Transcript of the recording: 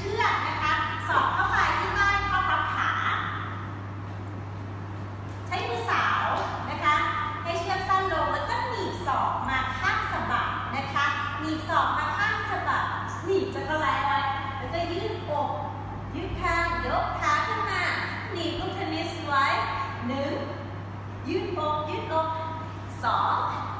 ชือกนะคะสอดเข้าไปที่ใต้ข้อพับขาใช้มือสาวนะคะให้เชือกสั้นลงแล้วก็หนีบศอกมาข้างสะบักนะคะหนีบศอกมาข้างสะบักหนีบจักรแลไว้แล้วก็ยืดอกยืดคางยกขาขึ้นมาหนีบลูกเทนนิสไว้1ยืดอก2